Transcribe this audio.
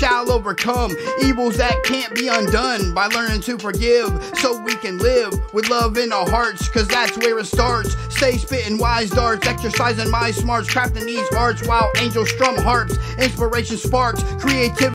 shall overcome evils that can't be undone by learning to forgive, so we can live with love in our hearts, cause that's where it starts. Stay spitting wise darts, exercising my smarts, crafting these arts while angels strum harps. Inspiration sparks, creativity